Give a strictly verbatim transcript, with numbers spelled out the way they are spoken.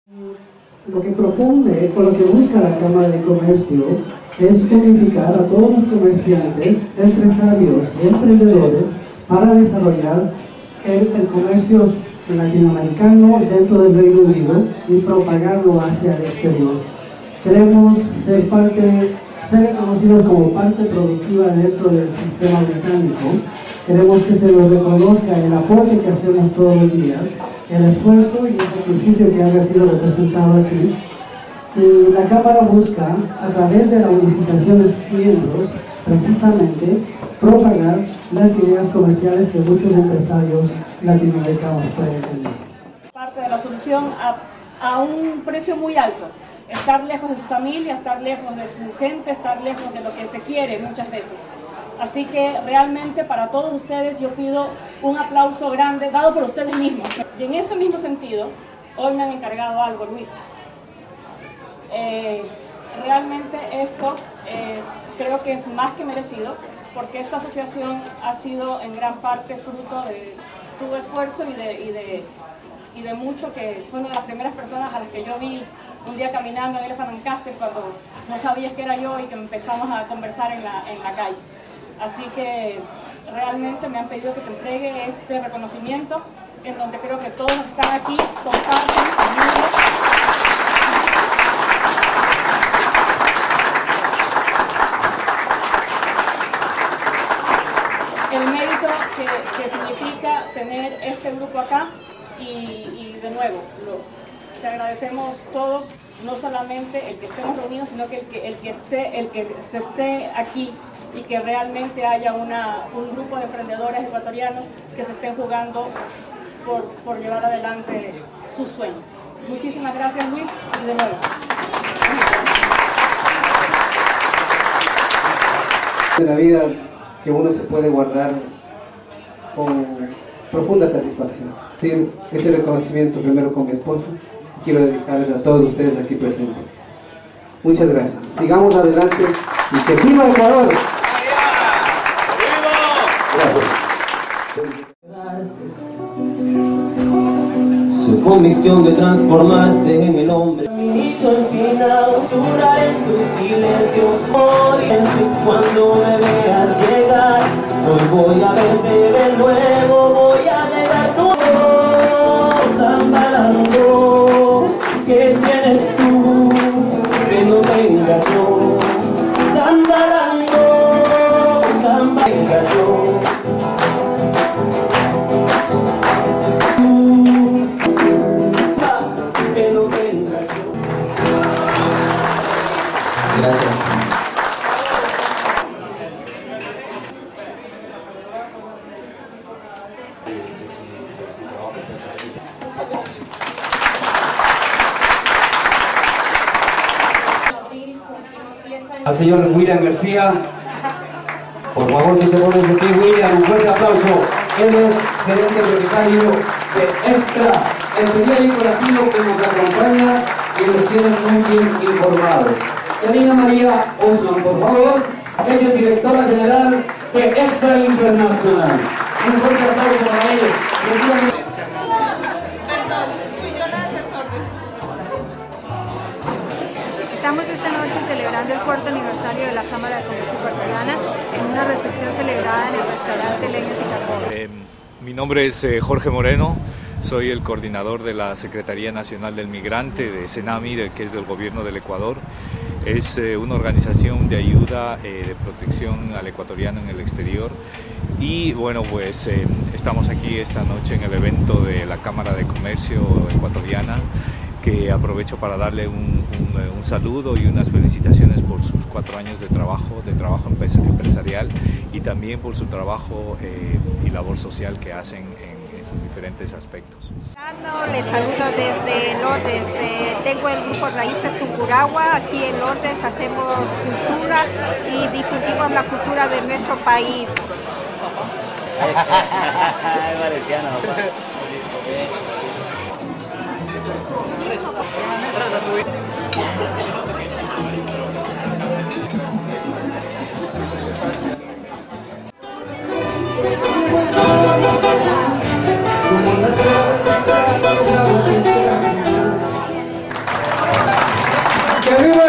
Lo que propone, o lo que busca la Cámara de Comercio, es unificar a todos los comerciantes, empresarios y emprendedores para desarrollar el, el comercio latinoamericano dentro del Reino Unido y propagarlo hacia el exterior. Queremos ser parte, ser reconocidos como parte productiva dentro del sistema británico. Queremos que se nos reconozca el aporte que hacemos todos los días, el esfuerzo y el sacrificio que ha sido representado aquí. Y la Cámara busca, a través de la unificación de sus miembros, precisamente propagar las ideas comerciales que muchos empresarios latinoamericanos pueden tener. Parte de la solución a, a un precio muy alto. Estar lejos de su familia, estar lejos de su gente, estar lejos de lo que se quiere muchas veces. Así que realmente para todos ustedes yo pido un aplauso grande dado por ustedes mismos. Y en ese mismo sentido, hoy me han encargado algo, Luis. Eh, realmente esto eh, creo que es más que merecido, porque esta asociación ha sido en gran parte fruto de tu esfuerzo y de, y de, y de mucho, que fue una de las primeras personas a las que yo vi un día caminando en Elephant and Castle cuando no sabías que era yo y que empezamos a conversar en la, en la calle. Así que realmente me han pedido que te entregue este reconocimiento, en donde creo que todos los que están aquí comparten conmigo el mérito que, que significa tener este grupo acá. Y, y de nuevo, lo, te agradecemos todos, no solamente el que estemos reunidos, sino que el que, el que, esté, el que se esté aquí y que realmente haya una, un grupo de emprendedores ecuatorianos que se estén jugando por, por llevar adelante sus sueños. Muchísimas gracias, Luis, y de nuevo. De la vida que uno se puede guardar con profunda satisfacción. Sí, este reconocimiento primero con mi esposa, y quiero dedicarles a todos ustedes aquí presentes. Muchas gracias. Sigamos adelante y que viva Ecuador. Gracias. Su convicción de transformarse en el hombre. Caminito empinado, llorar en tu silencio. Hoy, cuando me veas llegar, hoy voy a verte de nuevo, voy a negar todo. Zambalando, ¿qué tienes tú que no tenga yo? Zambalando, zambalando. Al señor William García, por favor, si te pones de pie, William, un fuerte aplauso. Él es gerente propietario de Extra, el periódico latino que nos acompaña y nos tiene muy bien informados. Karina María Osman, por favor, ella es directora general de Extra Internacional. Un fuerte aplauso para ella. Estamos esta noche celebrando el cuarto aniversario de la Cámara de Comercio Ecuatoriana en una recepción celebrada en el restaurante Leñas y Carbón. Eh, mi nombre es eh, Jorge Moreno, soy el coordinador de la Secretaría Nacional del Migrante de CENAMI, de, que es del Gobierno del Ecuador. Es eh, una organización de ayuda, eh, de protección al ecuatoriano en el exterior. Y bueno, pues eh, estamos aquí esta noche en el evento de la Cámara de Comercio Ecuatoriana, que aprovecho para darle un, un, un saludo y unas felicitaciones por sus cuatro años de trabajo, de trabajo empresarial, y también por su trabajo eh, y labor social que hacen en, en sus diferentes aspectos. Les saludo desde Londres. Eh, tengo el grupo Raíces Tungurahua. Aquí en Londres hacemos cultura y difundimos la cultura de nuestro país. vive!